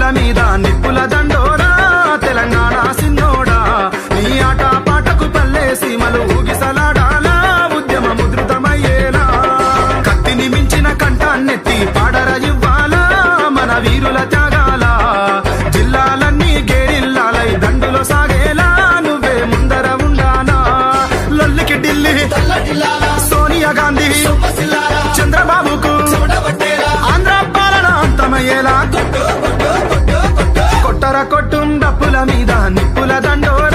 మీద నిప్పుల దండోరా తెలంగాణ సిన్నోడా నీ ఆట పాటకు పల్లె సీమలు ఊగిసలాడాలా ఉద్యమ ముద్రితమయ్యేలా కత్తిని మించిన కంఠాన్నెత్తి పాడర ఇవ్వాలా మన వీరుల త్యాగాల జిల్లాలన్నీ గేరిల్లాలై దండులో సాగేలా నువ్వే ముందర ఉండాలా లొల్లికి ఢిల్లీ సోనియా గాంధీ చంద్రబాబుకు ఆంధ్ర పాలన అంతమయ్యేలా కొట్టర కొట్టుండప్పుల మీద నిప్పుల దండో